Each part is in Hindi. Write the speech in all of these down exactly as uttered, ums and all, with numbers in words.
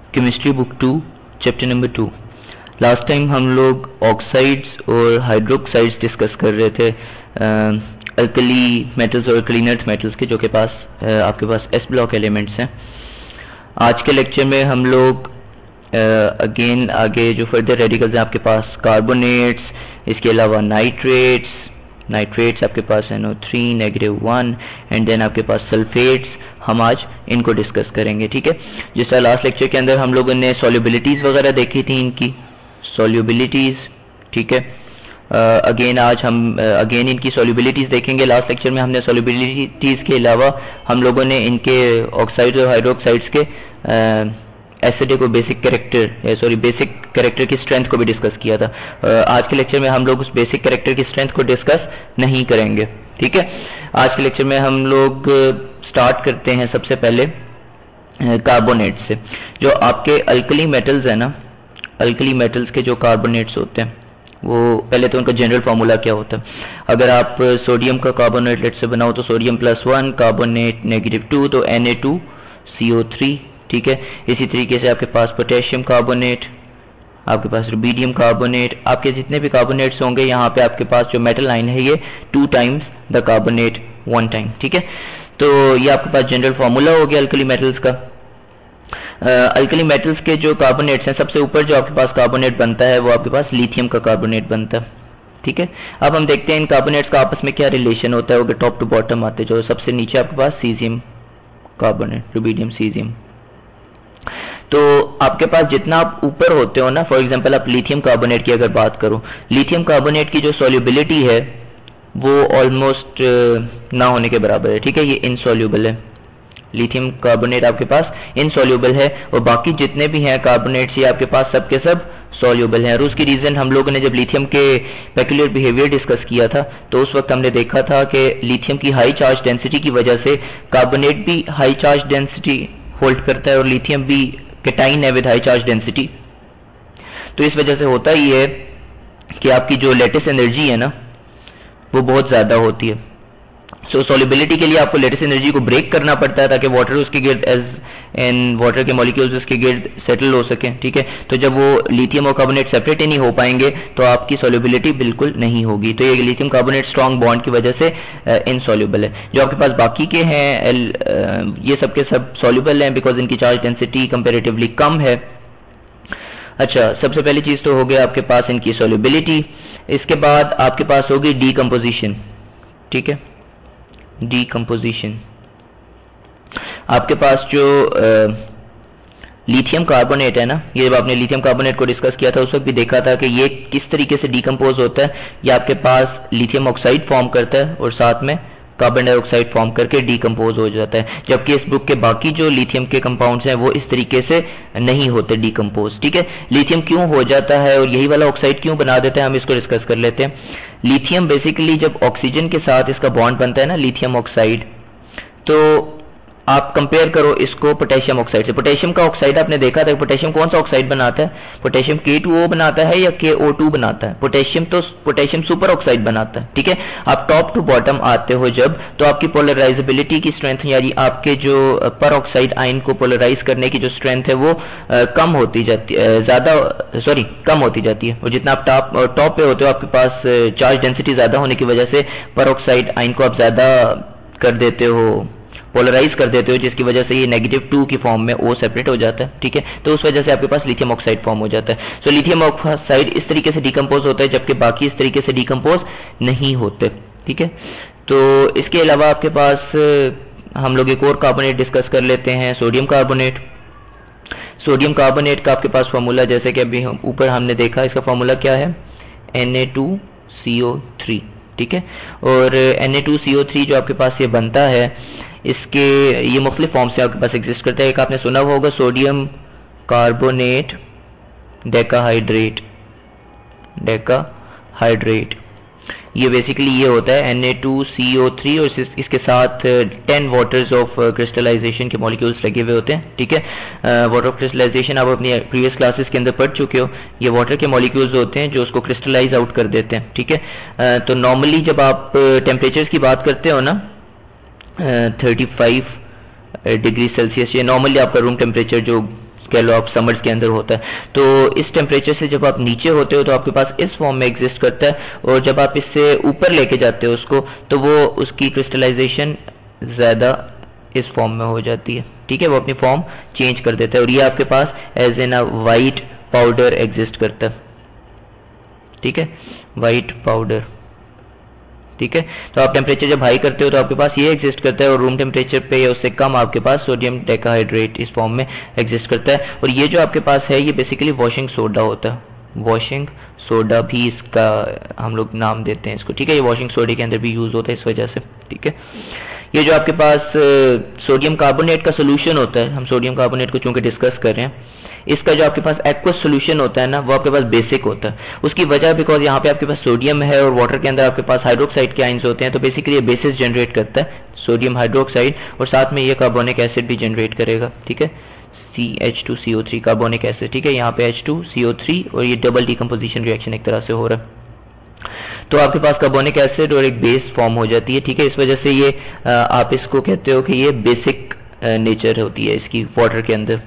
Chemistry book two chapter number two. Last time हम लोग ऑक्साइड्स और हाइड्रोक्साइड्स डिस्कस कर रहे थे, अल्कली मेटल्स और अल्कलीन अर्थ मेटल्स के, जो के पास आ, आपके पास एस ब्लॉक एलिमेंट्स हैं। आज के लेक्चर में हम लोग अगेन आगे जो फर्दर रेडिकल्स हैं आपके पास कार्बोनेट्स, इसके अलावा नाइट्रेट्स नाइट्रेट्स आपके पास N O three negative one and then आपके पास सल्फेट्स, हम आज इनको डिस्कस करेंगे। ठीक है, जिस तरह लास्ट लेक्चर के अंदर हम लोगों ने सॉल्युबिलिटीज़ वगैरह देखी थी, इनकी सॉल्युबिलिटीज़। ठीक है, अगेन uh, आज हम अगेन uh, इनकी सॉल्युबिलिटीज़ देखेंगे। लास्ट लेक्चर में हमने सॉल्युबिलिटीज़ के अलावा हम लोगों ने इनके ऑक्साइड्स और हाइड्रोक्साइड्स के एसिडिक और basic character sorry basic character की स्ट्रेंथ को भी डिस्कस किया था। uh, आज के लेक्चर में हम लोग उस बेसिक कैरेक्टर की स्ट्रेंथ को डिस्कस नहीं करेंगे। ठीक है, आज के लेक्चर में हम लोग स्टार्ट करते हैं सबसे पहले कार्बोनेट से। जो आपके अल्कली मेटल्स है ना, अल्कली मेटल्स के जो कार्बोनेट्स होते हैं, वो पहले तो उनका जनरल फार्मूला क्या होता है। अगर आप सोडियम का कार्बोनेट लेट से बनाओ तो sodium plus one, carbonate negative two, तो N A two C O three. ठीक है, इसी तरीके से आपके पास पोटेशियम कार्बोनेट, आपके पास रुबीडियम कार्बोनेट, आपके जितने भी कार्बोनेट्स होंगे यहाँ पे आपके पास जो मेटल लाइन है ये two times the carbonate one time. ठीक है, तो ये आपके पास जनरल फार्मूला हो गया अल्कली मेटल्स का। अल्कली uh, मेटल्स के जो कार्बोनेट्स हैं, सबसे ऊपर जो आपके पास कार्बोनेट बनता है वो आपके पास लिथियम का कार्बोनेट बनता है। ठीक है, अब हम देखते हैं इन कार्बोनेट्स का आपस में क्या रिलेशन होता है। अगर टॉप टू बॉटम आते जो सबसे नीचे आपके पास सीजियम कार्बोनेट, रुबीडियम सीजियम, तो आपके पास जितना आप ऊपर होते हो ना, फॉर एग्जांपल आप लिथियम कार्बोनेट की अगर बात करो, लिथियम कार्बोनेट की जो सॉल्युबिलिटी है वो ऑलमोस्ट ना होने के बराबर है। ठीक है, ये इनसॉल्युबल है, लिथियम कार्बोनेट आपके पास इनसॉल्युबल है, और बाकी जितने भी हैं कार्बोनेट्स ये आपके पास सब के सब सॉल्युबल हैं। और उसकी रीजन हम लोगों ने जब लिथियम के पेक्युलर बिहेवियर डिस्कस किया था तो उस वक्त हमने देखा था कि लिथियम की हाई चार्ज डेंसिटी की वजह से कार्बोनेट भी हाई चार्ज डेंसिटी होल्ड करता है और लिथियम भी कैटाइन है विद हाई चार्ज डेंसिटी। तो इस वजह से होता ही है कि आपकी जो लेटिस एनर्जी है ना वो बहुत ज्यादा होती है। सो सॉल्युबिलिटी के लिए आपको लेटिस एनर्जी को ब्रेक करना पड़ता है ताकि वाटर उसके गिर्द एज इन वाटर के मॉलिक्यूल्स उसके गिर्द सेटल हो सकें। ठीक है, तो जब वो लिथियम और कार्बोनेट सेपरेट ही नहीं हो पाएंगे तो आपकी सॉल्युबिलिटी बिल्कुल नहीं होगी। तो ये लिथियम कार्बोनेट स्ट्रॉन्ग बॉन्ड की वजह से इनसॉल्युबल है। जो आपके पास बाकी के हैं ये सब के सब सॉल्युबल हैं बिकॉज इनकी चार्ज डेंसिटी कंपेरेटिवली कम है। अच्छा, सबसे पहली चीज तो हो गया आपके पास इनकी सॉल्युबिलिटी। इसके बाद आपके पास होगी डीकम्पोजिशन। ठीक है, डीकम्पोजिशन आपके पास जो लिथियम कार्बोनेट है ना, ये जब आपने लिथियम कार्बोनेट को डिस्कस किया था उस वक्त भी देखा था कि ये किस तरीके से डीकम्पोज होता है। ये आपके पास लिथियम ऑक्साइड फॉर्म करता है और साथ में कार्बन डाइऑक्साइड फॉर्म करके डीकम्पोज हो जाता है, जबकि इस बुक के बाकी जो लिथियम के कंपाउंड्स हैं वो इस तरीके से नहीं होते डीकम्पोज। ठीक है, लिथियम क्यों हो जाता है और यही वाला ऑक्साइड क्यों बना देता है, हम इसको डिस्कस कर लेते हैं। लिथियम बेसिकली जब ऑक्सीजन के साथ इसका बॉन्ड बनता है ना, लिथियम ऑक्साइड, तो आप कंपेयर करो इसको पोटेशियम ऑक्साइड से। पोटेशियम का ऑक्साइड आपने देखा था, पोटेशियम कौन सा ऑक्साइड बनाता है? पोटेशियम के टू ओ बनाता है या के ओ टू बनाता है? पोटेशियम तो पोटेशियम सुपर ऑक्साइड बनाता है। ठीक है, आप टॉप टू बॉटम आते हो जब, तो आपकी पोलराइजेबिलिटी की स्ट्रेंथ यानी आपके जो पर ऑक्साइड आयन को पोलराइज करने की जो स्ट्रेंथ है वो आ, कम होती जाती है, ज्यादा सॉरी कम होती जाती है। और जितना आप टॉप टॉप पे होते हो आपके पास चार्ज डेंसिटी ज्यादा होने की वजह से पर ऑक्साइड आयन को आप ज्यादा कर देते हो, पोलराइज कर देते हो, जिसकी वजह से ये नेगेटिव टू की फॉर्म में ओ सेपरेट हो जाता है। ठीक है, तो उस वजह से आपके पास लिथियम ऑक्साइड फॉर्म हो जाता है। सो लिथियम ऑक्साइड इस तरीके से डीकम्पोज होता है जबकि बाकी इस तरीके से डीकम्पोज नहीं होते। ठीक है, तो इसके अलावा आपके पास हम लोग एक और कार्बोनेट डिस्कस कर लेते हैं, सोडियम कार्बोनेट। सोडियम कार्बोनेट का आपके पास फॉर्मूला जैसे कि अभी हम ऊपर हमने देखा, इसका फॉर्मूला क्या है? N A two C O three. ठीक है, और N A two C O three जो आपके पास ये बनता है, इसके ये मुख्तलिफ फॉर्म से आपके पास एग्जिस्ट करता है। एक आपने सुना होगा सोडियम कार्बोनेट डेकाहाइड्रेट, डेकाहाइड्रेट ये बेसिकली ये होता है N A two C O three और इस, इसके साथ टेन वाटर्स ऑफ क्रिस्टलाइजेशन के मॉलिक्यूल्स लगे हुए होते हैं। ठीक है, वाटर ऑफ क्रिस्टलाइजेशन आप अपनी प्रीवियस क्लासेस के अंदर पढ़ चुके हो। ये वाटर के मॉलिक्यूल्स होते हैं जो उसको क्रिस्टलाइज आउट कर देते हैं। ठीक है, uh, तो नॉर्मली जब आप टेम्परेचर्स की बात करते हो ना थर्टी फाइव डिग्री सेल्सियस, ये नॉर्मली आपका रूम टेम्परेचर जो कह लो आप समर्स के अंदर होता है। तो इस टेम्परेचर से जब आप नीचे होते हो तो आपके पास इस फॉर्म में एग्जिस्ट करता है, और जब आप इससे ऊपर लेके जाते हो उसको तो वो उसकी क्रिस्टलाइजेशन ज़्यादा इस फॉर्म में हो जाती है, ठीक है, वो अपनी फॉर्म चेंज कर देता है, और ये आपके पास as an a white powder exist करता है, ठीक है, वाइट पाउडर, ठीक है। तो आप टेम्परेचर जब हाई करते हो तो आपके पास ये एग्जिस्ट करता है, और रूम टेम्परेचर पे या उससे कम आपके पास सोडियम डेकाहाइड्रेट इस फॉर्म में एग्जिस्ट करता है। और ये जो आपके पास है ये बेसिकली वॉशिंग सोडा होता है, वॉशिंग सोडा भी इसका हम लोग नाम देते हैं इसको, ठीक है, ये वॉशिंग सोडे के अंदर भी यूज होता है इस वजह से, ठीक है। ये जो आपके पास सोडियम कार्बोनेट का सोल्यूशन होता है, हम सोडियम कार्बोनेट को चूंकि डिस्कस कर रहे हैं, इसका जो आपके पास एक्वस सोल्यूशन होता है ना वो आपके पास बेसिक होता है। उसकी वजह बिकॉज यहाँ पे आपके पास सोडियम है और वाटर के अंदर आपके पास हाइड्रोक्साइड के आयंस होते हैं, तो बेसिकली ये बेसिस जनरेट करता है सोडियम हाइड्रोक्साइड, और साथ में ये कार्बोनिक एसिड भी जनरेट करेगा, ठीक है, C H two C O three carbonic acid, ठीक है, यहाँ पे H two C O three, और ये डबल डिकम्पोजिशन रिएक्शन एक तरह से हो रहा है। तो आपके पास कार्बोनिक एसिड और एक बेस फॉर्म हो जाती है, ठीक है। इस वजह से ये आप इसको कहते हो कि ये बेसिक नेचर होती है इसकी वाटर के अंदर।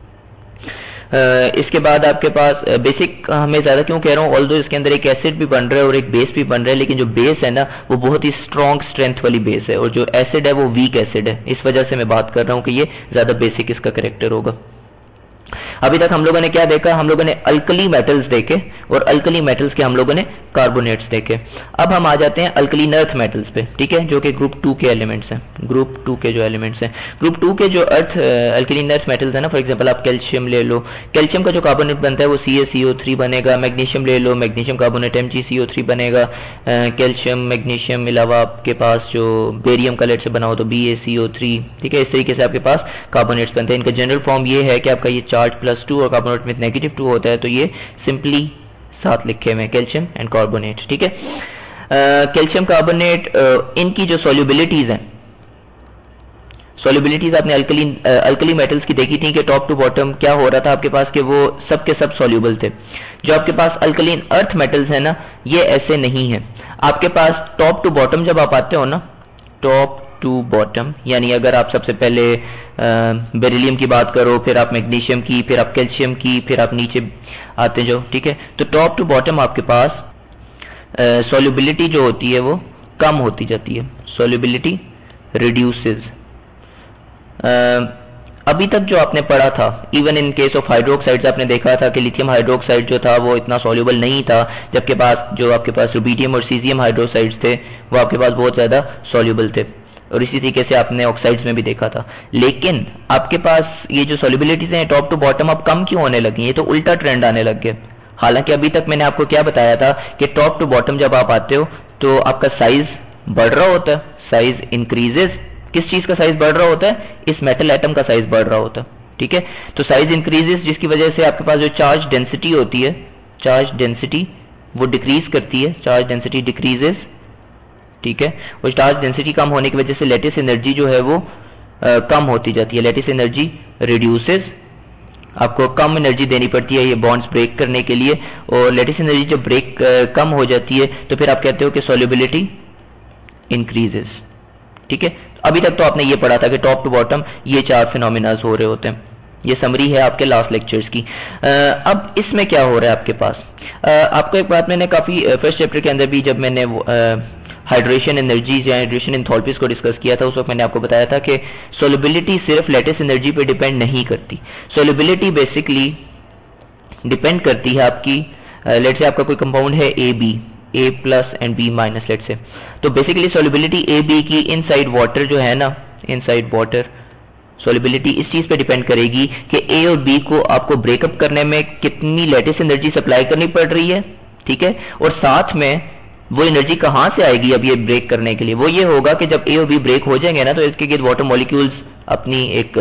Uh, इसके बाद आपके पास बेसिक uh, हमें ज़्यादा क्यों कह रहा हूँ, ऑल्दो इसके अंदर एक एसिड भी बन रहा है और एक बेस भी बन रहा है, लेकिन जो बेस है ना वो बहुत ही स्ट्रॉन्ग स्ट्रेंथ वाली बेस है, और जो एसिड है वो वीक एसिड है, इस वजह से मैं बात कर रहा हूँ कि ये ज़्यादा बेसिक इसका करेक्टर होगा। अभी तक हम लोगों ने क्या देखा, हम लोगों ने अल्कली मेटल्स देखे, और अल्कली मेटल्स के हम लोगों ने कार्बोनेट्स देखे। अब हम आ जाते हैं अल्कलीन अर्थ मेटल्स पे, ठीक है, जो कि ग्रुप टू के एलिमेंट्स हैं, ग्रुप टू के जो एलिमेंट्स हैं, ग्रुप टू के जो अर्थ अल्कलीन अर्थ मेटल्स है ना, फॉर एग्जांपल आप कैल्शियम ले लो, कैल्शियम का जो कार्बोनेट बनता है वो सी ए सी ओ थ्री बनेगा, मैग्नीशियम ले लो, magnesium carbonate M G C O three बनेगा, कैल्शियम मैग्नीशियम अलावा आपके पास जो बेरियम का लेड से बना हो तो बी ए सी ओ थ्री, ठीक है, इस तरीके से आपके पास कार्बोनेट्स बनते हैं। इनका जनरल फॉर्म ये है कि आपका ये चार्ज प्लस टू और कार्बोनेट में नेगेटिव टू होता है, तो ये सिंपली साथ लिखे हुए कैल्शियम एंड कार्बोनेट, ठीक है। कैल्शियम कार्बोनेट इनकी जो सॉल्युबिलिटीज हैं, सॉल्युबिलिटीज आपने अल्कलीन अल्कली मेटल्स की देखी थी कि टॉप टू बॉटम क्या हो रहा था आपके पास कि वो सब के सब सॉल्युबल थे। जो आपके पास अल्कलीन अर्थ मेटल्स है ना ये ऐसे नहीं है, आपके पास टॉप टू बॉटम जब आप आते हो ना, टॉप टू बॉटम, यानी अगर आप सबसे पहले बेरिलियम की बात करो, फिर आप मैग्नीशियम की, फिर आप कैल्शियम की, फिर आप नीचे आते जो, ठीक है, तो टॉप टू बॉटम आपके पास सॉल्युबिलिटी जो होती है वो कम होती जाती है, सॉल्युबिलिटी रिड्यूसेस। अभी तक जो आपने पढ़ा था, even in case of hydroxides आपने देखा था कि लिथियम हाइड्रोक्साइड जो था वो इतना सॉल्युबल नहीं था, जबकि पास जो आपके पास रुबीडियम और सीजियम हाइड्रोक्साइड्स थे वो आपके पास बहुत ज़्यादा सॉल्युबल थे, और इसी तरीके से आपने ऑक्साइड्स में भी देखा था। लेकिन आपके पास ये जो सॉल्युबिलिटीज हैं टॉप टू बॉटम अब कम क्यों होने लगी, ये तो उल्टा ट्रेंड आने लग गया। हालांकि अभी तक मैंने आपको क्या बताया था कि टॉप टू बॉटम जब आप आते हो तो आपका साइज बढ़ रहा होता है, साइज इंक्रीजेस, किस चीज का साइज बढ़ रहा होता है, इस मेटल एटम का साइज बढ़ रहा होता है, ठीक है। तो साइज इंक्रीजेस जिसकी वजह से आपके पास जो चार्ज डेंसिटी होती है, चार्ज डेंसिटी वो डिक्रीज करती है, चार्ज डेंसिटी डिक्रीजेस, ठीक है, और चार्ज डेंसिटी कम होने की वजह से लेटिस एनर्जी जो है वो आ, कम होती जाती है, लेटिस एनर्जी रिड्यूसेस, आपको कम एनर्जी देनी पड़ती है ये बॉन्ड्स ब्रेक करने के लिए, और लेटिस एनर्जी जब ब्रेक कम हो जाती है तो फिर आप कहते हो कि सॉल्युबिलिटी इंक्रीजेस, ठीक है। अभी तक तो आपने ये पढ़ा था कि टॉप टू बॉटम ये चार फिनोमिनाज हो रहे होते हैं, ये समरी है आपके लास्ट लेक्चर्स की। आ, अब इसमें क्या हो रहा है आपके पास, आ, आपको एक बात मैंने काफी फर्स्ट चैप्टर के अंदर भी जब मैंने हाइड्रेशन एनर्जीज या हाइड्रेशन एंथैल्पीज को डिस्कस किया था उस वक्त मैंने आपको बताया था कि सोल्युबिलिटी सिर्फ लेटिस एनर्जी पे डिपेंड नहीं करती, सोल्युबिलिटी बेसिकली डिपेंड करती है आपकी, लेट्स से आपका कोई कंपाउंड है A B, A plus and B minus let's say, तो बेसिकली सोल्युबिलिटी ए बी की इनसाइड वाटर जो है ना, इनसाइड वाटर सोल्युबिलिटी इस चीज पे डिपेंड करेगी कि ए और बी को आपको ब्रेकअप करने में कितनी लेटिस एनर्जी सप्लाई करनी पड़ रही है, ठीक है, और साथ में वो एनर्जी कहां से आएगी अब ये ब्रेक करने के लिए, वो ये होगा कि जब ए और बी ब्रेक हो जाएंगे ना तो इसके गिर्द वाटर मॉलिक्यूल्स अपनी एक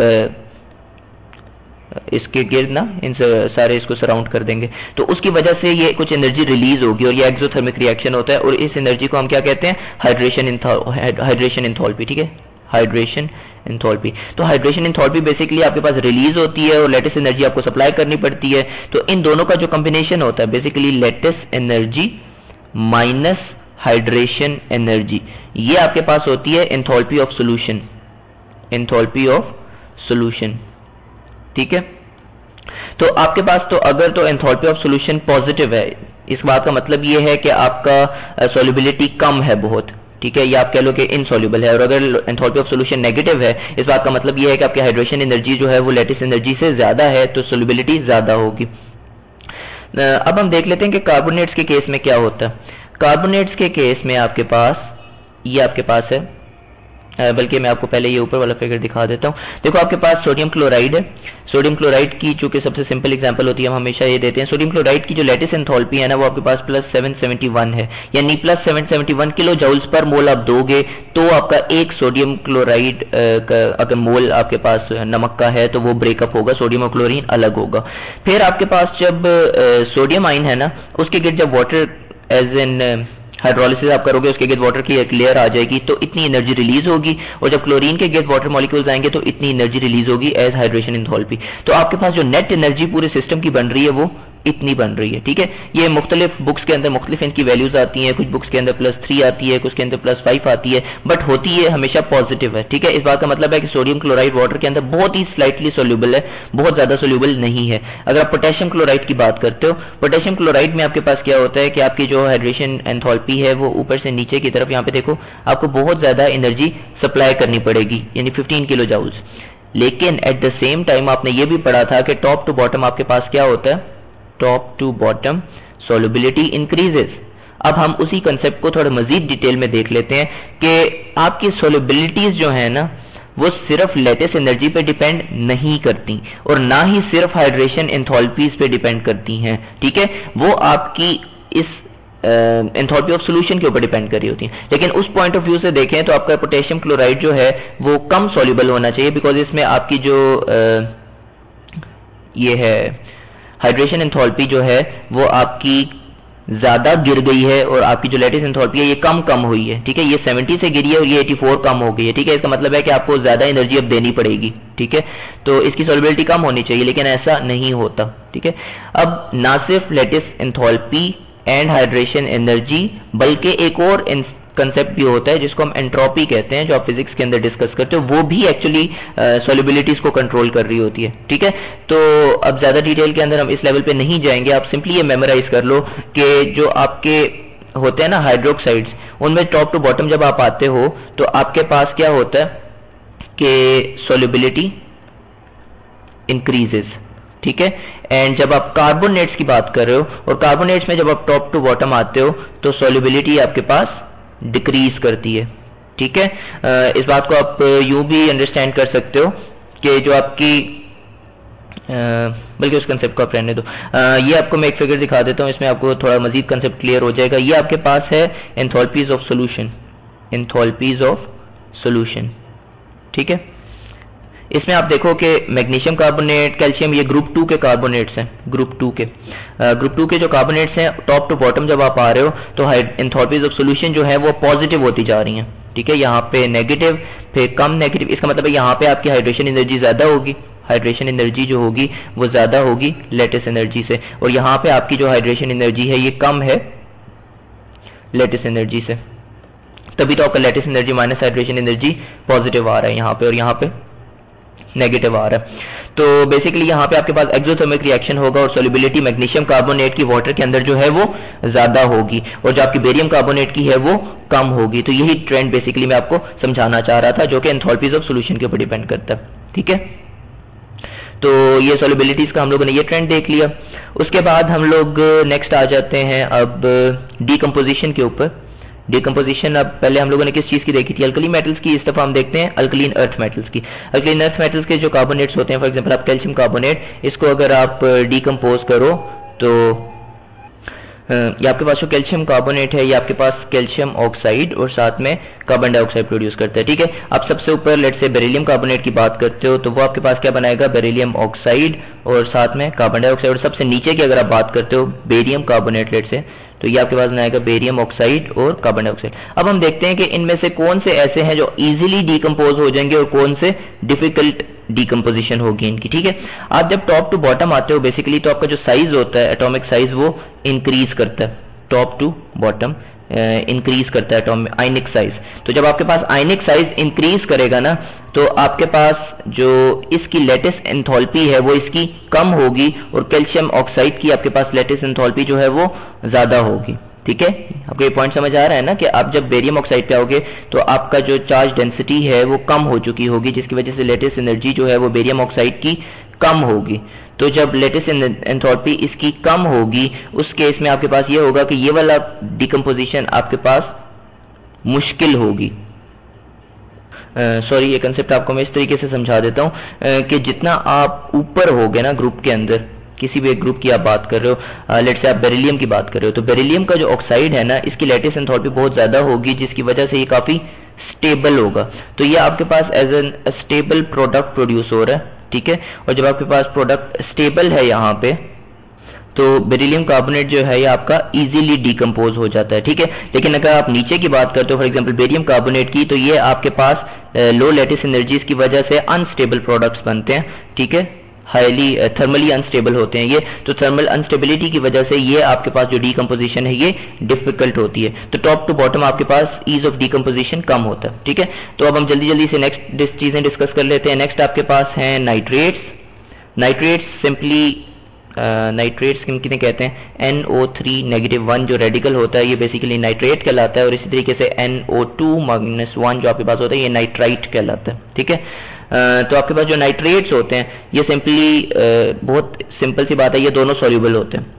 इसके गिर्द ना इन सारे इसको सराउंड कर देंगे, तो उसकी वजह से ये कुछ एनर्जी रिलीज होगी और ये एक्सोथर्मिक रिएक्शन होता है, और इस एनर्जी को हम क्या कहते हैं, हाइड्रेशन हाइड्रेशन एंथैल्पी, ठीक है, हाइड्रेशन एंथैल्पी। तो हाइड्रेशन एंथैल्पी बेसिकली आपके पास रिलीज होती है और लेटिस एनर्जी आपको सप्लाई करनी पड़ती है, तो इन दोनों का जो कॉम्बिनेशन होता है basically lattice energy minus hydration energy, ये आपके पास होती है enthalpy of solution, enthalpy of solution, ठीक है। तो आपके पास तो अगर तो एंथैल्पी ऑफ सॉल्यूशन पॉजिटिव है, इस बात का मतलब ये है कि आपका सॉल्युबिलिटी कम है बहुत, ठीक है, या आप कह लो कि इनसॉल्युबल है। और अगर एंथैल्पी ऑफ सॉल्यूशन नेगेटिव है, इस बात का मतलब ये है कि आपकी हाइड्रेशन एनर्जी जो है वो लेटिस एनर्जी से ज्यादा है, तो सॉल्युबिलिटी ज्यादा होगी। अब हम देख लेते हैं कि कार्बोनेट्स के केस में क्या होता है। कार्बोनेट्स के केस में आपके पास ये आपके पास है, बल्कि मैं आपको पहले ये ऊपर वाला फिगर दिखा देता हूँ। देखो आपके पास सोडियम क्लोराइड है, सोडियम क्लोराइड की चूंकि सबसे सिंपल एग्जांपल होती है, हम हमेशा ये देते हैं। सोडियम क्लोराइड की जो लेटिस एंथैल्पी है ना वो आपके पास प्लस सेवन सेवेंटी वन है, यानी plus seven seventy one kilo joules per mole आप दोगे तो आपका एक सोडियम क्लोराइड का अगर मोल आपके पास नमक का है तो वो ब्रेकअप होगा, सोडियम और क्लोरीन अलग होगा। फिर आपके पास जब सोडियम आइन है ना, उसके गिर्द जब वाटर एज एन हाइड्रोलिसिस आप करोगे, उसके गिर्द वाटर की एक लेयर आ जाएगी तो इतनी एनर्जी रिलीज होगी, और जब क्लोरीन के गिर्द वाटर मॉलिक्यूल्स आएंगे तो इतनी एनर्जी रिलीज होगी एज हाइड्रेशन एंथैल्पी। तो आपके पास जो नेट एनर्जी पूरे सिस्टम की बन रही है वो इतनी बन रही है, ठीक है। ये मुख्तलिफ बुक्स के अंदर मुख्तलिफ इनकी वैल्यूज आती हैं, कुछ बुक्स के अंदर प्लस थ्री आती है, कुछ के अंदर प्लस फाइव आती है, बट होती है हमेशा पॉजिटिव है, ठीक है। इस बात का मतलब है कि सोडियम क्लोराइड वाटर के अंदर बहुत ही स्लाइटली सोल्यूबल है, बहुत ज्यादा सोल्यूबल नहीं है। अगर आप पोटेशियम क्लोराइड की बात करते हो, पोटेशियम क्लोराइड में आपके पास क्या होता है कि आपकी जो हाइड्रेशन एंथैल्पी है वो ऊपर से नीचे की तरफ, यहाँ पे देखो आपको बहुत ज्यादा एनर्जी सप्लाई करनी पड़ेगी, यानी फिफ्टीन किलो जूल्स। लेकिन एट द सेम टाइम आपने ये भी पढ़ा था कि टॉप टू बॉटम आपके पास क्या होता है, top to bottom solubility increases. अब हम उसी कंसेप्ट को थोड़ा मजीद डिटेल में देख लेते हैं कि आपकी सॉल्युबिलिटीज जो है ना वो सिर्फ लेटिस एनर्जी पे डिपेंड नहीं करती और ना ही सिर्फ हाइड्रेशन एंथैल्पीज पे डिपेंड करती हैं, ठीक है। वो आपकी इस एंथैल्पी ऑफ सॉल्यूशन के ऊपर डिपेंड कर रही होती है। लेकिन उस पॉइंट ऑफ व्यू से देखें तो आपका पोटेशियम क्लोराइड जो है वो कम सॉल्युबल होना चाहिए, बिकॉज इसमें आपकी जो आ, ये है हाइड्रेशन एंथैल्पी जो है वो आपकी ज्यादा गिर गई है और आपकी जो लेटिस एंथैल्पी है ये कम कम हुई है, ठीक है। ये सेवेंटी से गिरी है और ये एटी फोर कम हो गई है, ठीक है। इसका मतलब है कि आपको ज्यादा एनर्जी अब देनी पड़ेगी, ठीक है। तो इसकी सॉल्युबिलिटी कम होनी चाहिए, लेकिन ऐसा नहीं होता, ठीक है। अब ना सिर्फ lattice enthalpy and hydration energy, बल्कि एक और कंसेप्ट भी होता है जिसको हम एंट्रोपी कहते हैं, जो आप फिजिक्स के अंदर डिस्कस करते हो, वो भी एक्चुअली सॉल्युबिलिटीज को कंट्रोल कर रही होती है, ठीक है। तो अब ज्यादा डिटेल के अंदर हम इस लेवल पे नहीं जाएंगे, आप सिंपली ये मेमोराइज कर लो कि जो आपके होते हैं ना हाइड्रोक्साइड्स, उनमें टॉप टू बॉटम जब आप आते हो तो आपके पास क्या होता है कि सॉल्युबिलिटी इंक्रीजेस, ठीक है। एंड जब आप कार्बोनेट्स की बात कर रहे हो और कार्बोनेट्स में जब आप टॉप टू बॉटम आते हो तो सॉल्युबिलिटी आपके पास डिक्रीज करती है, ठीक है। इस बात को आप यूं भी अंडरस्टैंड कर सकते हो कि जो आपकी बल्कि उस कंसेप्ट को आप रहने दो, आ, ये आपको मैं एक फिगर दिखा देता हूं, इसमें आपको थोड़ा मजीद कंसेप्ट क्लियर हो जाएगा। ये आपके पास है enthalpies of solution, enthalpies of solution, ठीक है। इसमें आप देखो कि मैग्नीशियम कार्बोनेट, कैल्शियम, ये ग्रुप टू के कार्बोनेट्स हैं, ग्रुप टू के ग्रुप टू के जो कार्बोनेट्स हैं, टॉप टू बॉटम जब आप आ रहे हो तो एंथैल्पीज ऑफ सॉल्यूशन जो है वो पॉजिटिव होती जा रही हैं, ठीक है। यहाँ पे नेगेटिव, फिर कम नेगेटिव, इसका मतलब है यहाँ पे आपकी हाइड्रेशन एनर्जी ज्यादा होगी, हाइड्रेशन एनर्जी जो होगी वो ज्यादा होगी लेटिस एनर्जी से, और यहाँ पे आपकी जो हाइड्रेशन एनर्जी है ये कम है लेटिस एनर्जी से, तभी तो आपका lattice energy minus hydration energy positive आ रहा है यहाँ पे, और यहाँ पे नेगेटिव आ रहा है। तो बेसिकली यहाँ पे आपके पास एक्सोथर्मिक रिएक्शन होगा और सॉल्युबिलिटी मैग्नीशियम कार्बोनेट की वाटर के अंदर जो है वो ज्यादा होगी और जो आपकी बेरियम कार्बोनेट की है वो कम होगी। तो यही ट्रेंड बेसिकली मैं आपको समझाना चाह रहा था, जो कि एंथैल्पीज ऑफ सॉल्यूशन के ऊपर डिपेंड करता है, ठीक है। तो ये सॉल्युबिलिटीज का हम लोगों ने ये ट्रेंड देख लिया। उसके बाद हम लोग नेक्स्ट आ जाते हैं अब डीकम्पोजिशन के ऊपर। डिकम्पोजिशन अब पहले हम लोगों ने किस चीज की देखी थी, अल्कली मेटल्स की, इस दफा हम देखते हैं अल्कलीन अर्थ मेटल्स की। अल्कलीन अर्थ मेटल्स के जो कार्बोनेट्स होते हैं, फॉर एग्जांपल आप कैल्शियम कार्बोनेट, इसको अगर आप डिकम्पोज करो तो ये आपके पास जो कैल्शियम कार्बोनेट है ये आपके पास कैल्शियम ऑक्साइड और साथ में कार्बन डाइऑक्साइड प्रोड्यूस करता है, ठीक है। आप सबसे ऊपर लेट से बेरिलियम कार्बोनेट की बात करते हो तो वो आपके पास क्या बनाएगा, बेरिलियम ऑक्साइड और साथ में कार्बन डाइऑक्साइड। और सबसे नीचे की अगर आप बात करते हो बेरियम कार्बोनेट लेट से, तो ये आपके पास बनाएगा बेरियम ऑक्साइड और कार्बन डाइऑक्साइड। अब हम देखते हैं कि इनमें से कौन से ऐसे हैं जो इजीली डीकम्पोज हो जाएंगे और कौन से डिफिकल्ट डीकम्पोजिशन होगी इनकी, ठीक है। आप जब टॉप टू बॉटम आते हो बेसिकली तो आपका जो साइज होता है एटॉमिक साइज वो इंक्रीज करता है, टॉप टू बॉटम इंक्रीज करता है एटॉमिक आयनिक साइज। तो जब आपके पास आयनिक साइज इंक्रीज करेगा ना तो आपके पास जो इसकी लेटेस्ट एंथैल्पी है वो इसकी कम होगी और कैल्शियम ऑक्साइड की आपके पास लेटेस्ट एंथैल्पी जो है वो ज्यादा होगी। ठीक है, आपको ये पॉइंट समझ आ रहा है ना कि आप जब बेरियम ऑक्साइड पे आओगे तो आपका जो चार्ज डेंसिटी है वो कम हो चुकी होगी, जिसकी वजह से लेटेस्ट एनर्जी जो है वो बेरियम ऑक्साइड की कम होगी। तो जब लेटेस्ट एंथैल्पी इसकी कम होगी उस केस में आपके पास ये होगा कि ये वाला डिकम्पोजिशन आपके पास मुश्किल होगी। सॉरी uh, ये कंसेप्ट आपको मैं इस तरीके से समझा देता हूँ uh, कि जितना आप ऊपर होगे ना ग्रुप के अंदर, किसी भी एक ग्रुप की आप बात कर रहे हो, लेट्स से आप बेरिलियम की बात कर रहे हो, तो बेरिलियम का जो ऑक्साइड है ना इसकी लेटेस्ट एंथैल्पी बहुत ज्यादा होगी, जिसकी वजह से ये काफी स्टेबल होगा। तो ये आपके पास as an stable product produce हो रहा है। ठीक है, और जब आपके पास प्रोडक्ट स्टेबल है यहाँ पे तो बेरिलियम कार्बोनेट जो है ये आपका इजीली डिकम्पोज हो जाता है। ठीक है, लेकिन अगर आप नीचे की बात करते हो फॉर एग्जांपल बेरियम कार्बोनेट की, तो ये आपके पास लो लेटेस्ट एनर्जीज की वजह से अनस्टेबल प्रोडक्ट्स बनते हैं। ठीक है, हाईली थर्मली अनस्टेबल होते हैं ये, तो थर्मल अनस्टेबिलिटी की वजह से ये आपके पास जो डीकम्पोजिशन है ये डिफिकल्ट होती है। तो टॉप टू बॉटम आपके पास ईज ऑफ डीकम्पोजिशन कम होता है। ठीक है, तो अब हम जल्दी जल्दी से नेक्स्ट चीजें डिस्कस कर लेते हैं। नेक्स्ट आपके पास है नाइट्रेट्स। नाइट्रेट्स सिंपली नाइट्रेट्स किन किन्हें कहते हैं, N O three negative one जो रेडिकल होता है ये बेसिकली नाइट्रेट कहलाता है, और इसी तरीके से N O two minus one जो आपके पास होता है ये नाइट्राइट कहलाता है। ठीक है, uh, तो आपके पास जो नाइट्रेट्स होते हैं ये सिंपली uh, बहुत सिंपल सी बात है, ये दोनों सॉल्युबल होते हैं।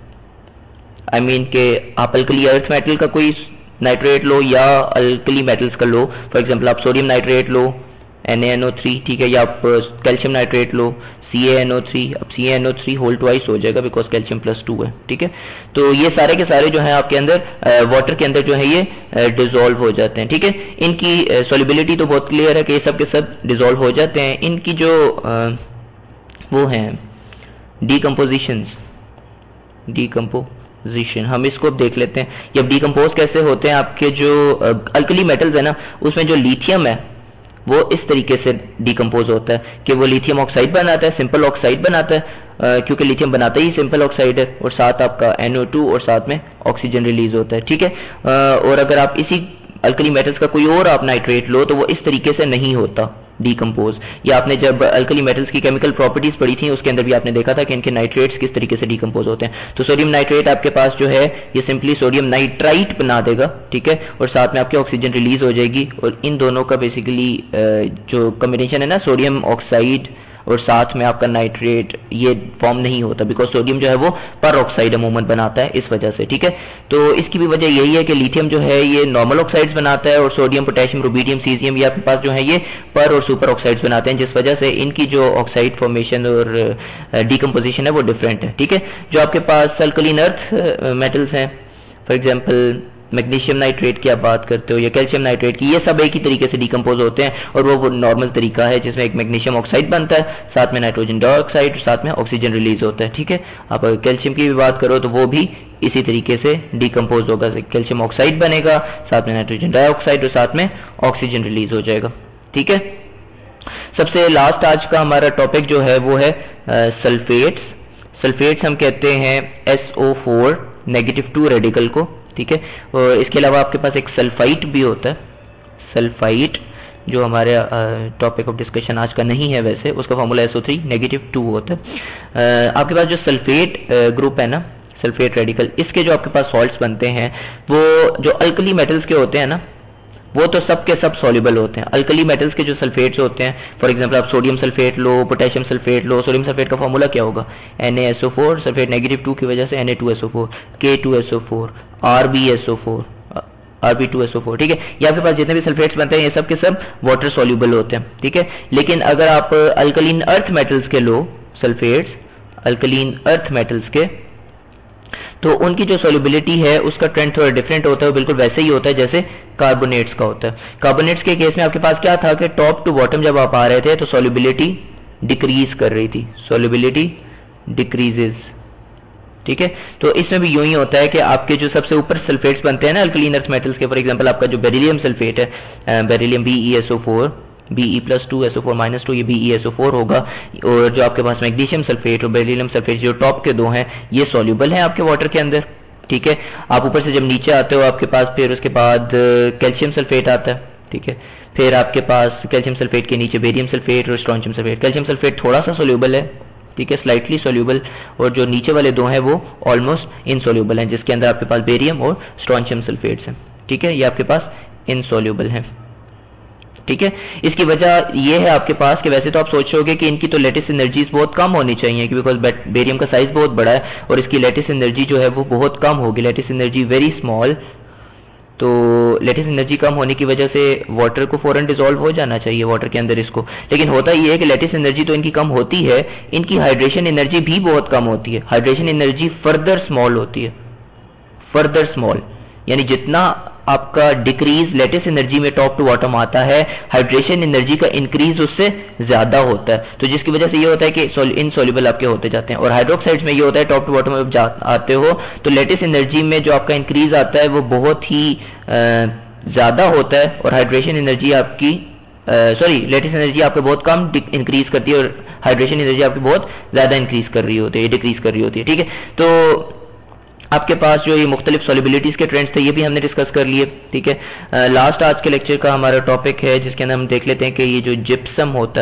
आई I मीन mean कि आप अल्कली अर्थ मेटल का कोई नाइट्रेट लो या अल्कली मेटल्स का लो, फॉर एग्जाम्पल आप सोडियम नाइट्रेट लो N A N O three, ठीक है, या आप कैल्शियम नाइट्रेट लो C A N O three, अब C A N O three whole twice हो जाएगा बिकॉज कैल्शियम प्लस टू है। ठीक है, तो ये सारे के सारे जो है आपके अंदर वाटर के अंदर जो है ये डिसॉल्व हो जाते हैं। ठीक है, इनकी सॉल्युबिलिटी तो बहुत क्लियर है कि ये सब के सब डिसॉल्व हो जाते हैं। इनकी जो uh, वो हैं डीकम्पोजिशन डीकम्पोजिशन हम इसको देख लेते हैं। ये डीकम्पोज कैसे होते हैं, आपके जो अल्कली uh, मेटल्स है ना उसमें जो लिथियम है वो इस तरीके से डिकम्पोज होता है कि वो लिथियम ऑक्साइड बनाता है, सिंपल ऑक्साइड बनाता है, आ, क्योंकि लिथियम बनाता ही सिंपल ऑक्साइड है, और साथ आपका एन ओ टू और साथ में ऑक्सीजन रिलीज होता है। ठीक है, आ, और अगर आप इसी अल्कली मेटल्स का कोई और आप नाइट्रेट लो तो वो इस तरीके से नहीं होता डिकम्पोज। या आपने जब अल्कली मेटल्स की केमिकल प्रॉपर्टीज पढ़ी थी उसके अंदर भी आपने देखा था कि इनके नाइट्रेट्स किस तरीके से डिकम्पोज होते हैं। तो सोडियम नाइट्रेट आपके पास जो है ये सिंपली सोडियम नाइट्राइट बना देगा। ठीक है, और साथ में आपकी ऑक्सीजन रिलीज हो जाएगी, और इन दोनों का बेसिकली जो कॉम्बिनेशन है ना सोडियम ऑक्साइड और साथ में आपका नाइट्रेट ये फॉर्म नहीं होता, बिकॉज सोडियम जो है वो पर ऑक्साइड अमूमन बनाता है इस वजह से। ठीक है, तो इसकी भी वजह यही है कि लिथियम जो है ये नॉर्मल ऑक्साइड्स बनाता है, और सोडियम पोटेशियम रुबीडियम सीजियम ये आपके पास जो है ये पर और सुपर ऑक्साइड्स बनाते हैं, जिस वजह से इनकी जो ऑक्साइड फॉर्मेशन और डिकम्पोजिशन है वो डिफरेंट है। ठीक है, जो आपके पास अल्कलीन अर्थ मेटल्स हैं फॉर एग्जाम्पल मैग्नीशियम नाइट्रेट की आप बात करते हो या कैल्शियम नाइट्रेट की, ये सब एक ही तरीके से डिकम्पोज होते हैं, और वो, वो नॉर्मल तरीका है जिसमें एक मैग्नीशियम ऑक्साइड बनता है, साथ में नाइट्रोजन डाइऑक्साइड, साथ में ऑक्सीजन रिलीज होता है। ठीक है, आप कैल्शियम की भी बात करो तो वो भी इसी तरीके से डिकम्पोज होगा, कैल्शियम ऑक्साइड बनेगा, साथ में नाइट्रोजन डाइऑक्साइड और साथ में ऑक्सीजन रिलीज हो जाएगा। ठीक है, सबसे लास्ट आज का हमारा टॉपिक जो है वो है सल्फेट्स। सल्फेट्स हम कहते हैं S O four negative two radical को। ठीक है, और इसके अलावा आपके पास एक सल्फाइट भी होता है, सल्फाइट जो हमारे टॉपिक ऑफ डिस्कशन आज का नहीं है वैसे, उसका formula S O three negative two होता है। uh, आपके पास जो सल्फेट ग्रुप है ना, सल्फेट रेडिकल, इसके जो आपके पास सॉल्ट्स बनते हैं वो जो अल्कली मेटल्स के होते हैं ना वो तो सब के सब सॉल्युबल होते हैं। अल्कली मेटल्स के जो सल्फेट्स होते हैं, फॉर एग्जांपल आप सोडियम सल्फेट लो, पोटेशियम सल्फेट लो, सोडियम सल्फेट का फॉर्मूला क्या होगा N A S O four, sulphate negative two की वजह से N A two S O four, K two S O four, R B S O four, R B two S O four. ठीक है, ये आपके पास जितने भी सल्फेट्स बनते हैं ये सब के सब वाटर सॉल्युबल होते हैं। ठीक है, लेकिन अगर आप अल्कलीन अर्थ मेटल्स के लो सल्फेट्स, अल्कलीन अर्थ मेटल्स के, तो उनकी जो सॉल्युबिलिटी है उसका ट्रेंड थोड़ा डिफरेंट होता है, बिल्कुल वैसे ही होता है जैसे कार्बोनेट्स का होता है। कार्बोनेट्स के केस में आपके पास क्या था कि टॉप टू बॉटम जब आप आ रहे थे तो सॉल्युबिलिटी डिक्रीज कर रही थी, सॉल्युबिलिटी डिक्रीजेस। ठीक है, तो इसमें भी यूं ही होता है कि आपके जो सबसे ऊपर सल्फेट्स बनते हैं ना अल्कलीन अर्थ मेटल्स के, फॉर एग्जांपल आपका जो बेरिलियम सल्फेट है, beryllium B E S O four, B E plus two S O four minus two, ये B E S O four होगा, और जो आपके पास मैग्नीशियम सल्फेट और बेरिलियम सल्फेट जो टॉप के दो हैं ये सॉल्युबल हैं आपके वाटर के अंदर। ठीक है, आप ऊपर से जब नीचे आते हो आपके पास फिर उसके बाद कैल्शियम सल्फेट आता है। ठीक है, फिर आपके पास कैल्शियम सल्फेट के नीचे बेरियम सल्फेट और स्ट्रोंशियम सल्फेट। कैल्शियम सल्फेट थोड़ा सा सोल्यूबल है, ठीक है, स्लाइटली सोल्यूबल, और जो नीचे वाले दो हैं वो ऑलमोस्ट इनसोल्यूबल हैं, जिसके अंदर आपके पास बेरियम और स्ट्रोंशियम सल्फेट्स हैं, ठीक है, ये आपके पास इनसोल्यूबल हैं, ठीक है। इसकी वजह ये है आपके पास कि वैसे तो आप सोचोगे कि इनकी तो लेटिस एनर्जीज बहुत कम होनी चाहिए, बिकॉज बेरियम का साइज बहुत बड़ा है और इसकी लेटिस एनर्जी जो है वो बहुत कम होगी, लेटिस एनर्जी वेरी स्मॉल। तो लेटिस एनर्जी कम होने की वजह से वाटर को फौरन डिसॉल्व हो जाना चाहिए वाटर के अंदर इसको, लेकिन होता ये है कि लेटिस एनर्जी तो इनकी कम होती है, इनकी हाइड्रेशन एनर्जी भी बहुत कम होती है। हाइड्रेशन एनर्जी फर्दर स्मॉल होती है, फर्दर स्मॉल, यानी जितना आपका डिक्रीज लेटिस एनर्जी में टॉप टू बॉटम आता है, हाइड्रेशन एनर्जी का इंक्रीज उससे ज्यादा होता है। तो जिसकी वजह से ये होता है कि इनसोल्यूबल आपके होते जाते हैं। और हाइड्रोक्साइड्स में ये होता है टॉप टू बॉटम में आते हो तो लेटिस एनर्जी में जो आपका इंक्रीज आता है वो बहुत ही ज्यादा होता है, और हाइड्रेशन एनर्जी आपकी सॉरी लेटिस एनर्जी आपको बहुत कम इंक्रीज करती है और हाइड्रेशन एनर्जी आपकी बहुत ज्यादा इंक्रीज कर रही होती है, डिक्रीज कर रही होती है, ठीक है। तो आपके पास जो ये मुख्तलिफ सॉल्युबिलिटीज के ट्रेंड्स थे ये भी हमने डिस्कस कर लिए, ठीक है। लास्ट आज के लेक्चर का हमारा टॉपिक है जिसके अंदर हम देख लेते हैं कि ये जो जिप्सम होता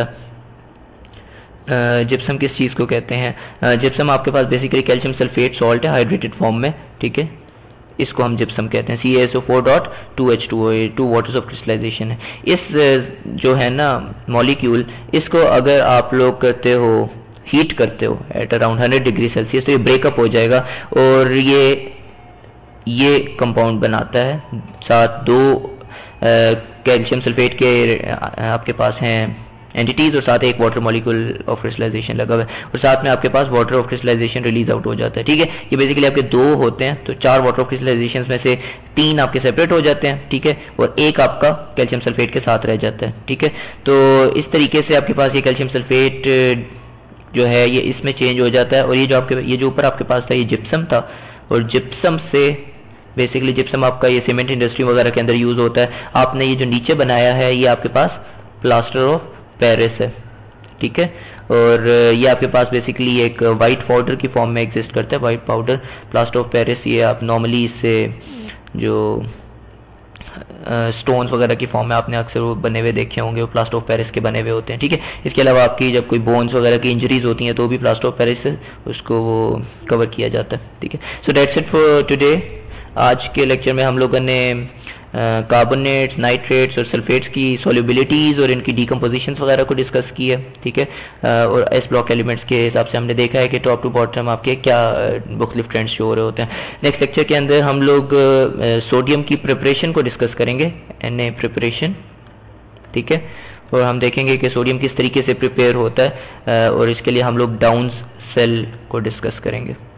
है, जिप्सम किस चीज़ को कहते हैं। जिप्सम आपके पास बेसिकली कैल्शियम सल्फेट सॉल्ट है हाइड्रेटेड फॉर्म में, ठीक है, इसको हम जिप्सम कहते हैं। C A S O four dot two H two O, two waters of crystallisation है। इस जो है ना मॉलिक्यूल, इसको अगर आप लोग करते हो हीट करते हो at around hundred degree Celsius तो ये ब्रेकअप हो जाएगा और ये ये कंपाउंड बनाता है। साथ दो कैल्शियम सल्फेट के आपके पास हैं एंटिटीज और साथ एक वाटर मॉलिक्यूल ऑफ क्रिस्टलाइजेशन लगा हुआ है और साथ में आपके पास water of crystallisation release out हो जाता है, ठीक है। ये बेसिकली आपके दो होते हैं, तो चार वाटर ऑफ क्रिस्टलाइजेशन में से तीन आपके सेपरेट हो जाते हैं, ठीक है, और एक आपका कैल्शियम सल्फेट के साथ रह जाता है, ठीक है। तो इस तरीके से आपके पास ये कैल्शियम सल्फेट जो है ये इसमें चेंज हो जाता है। और ये जो आपके ये जो ऊपर आपके पास था ये जिप्सम था, और जिप्सम से बेसिकली जिप्सम आपका ये सीमेंट इंडस्ट्री वगैरह के अंदर यूज होता है। आपने ये जो नीचे बनाया है ये आपके पास प्लास्टर ऑफ पेरिस है, ठीक है, और ये आपके पास बेसिकली एक वाइट पाउडर की फॉर्म में एग्जिस्ट करता है, white powder plaster of Paris. ये आप नॉर्मली इससे जो स्टोन्स uh, वगैरह की फॉर्म में आपने अक्सर वो बने हुए देखे होंगे, वो प्लास्टर ऑफ पेरिस के बने हुए होते हैं, ठीक है। इसके अलावा आपकी जब कोई बोन्स वगैरह की इंजरीज होती हैं तो भी प्लास्टर ऑफ पेरिस से उसको वो कवर किया जाता है, ठीक है। So that's it for today. आज के लेक्चर में हम लोगों ने कार्बोनेट्स, नाइट्रेट्स और सल्फेट्स की सॉल्युबिलिटीज़ और इनकी डीकम्पोजिशन वगैरह को डिस्कस की है, ठीक है। uh, और एस ब्लॉक एलिमेंट्स के हिसाब से हमने देखा है कि टॉप टू बॉटम आपके क्या मुख्तलिफ ट्रेंड्स शो हो रहे होते हैं। नेक्स्ट लेक्चर के अंदर हम लोग सोडियम uh, की प्रिपरेशन को डिस्कस करेंगे, एन ए प्रिपरेशन, ठीक है, और हम देखेंगे कि सोडियम किस तरीके से प्रिपेयर होता है, uh, और इसके लिए हम लोग डाउन्स सेल को डिस्कस करेंगे।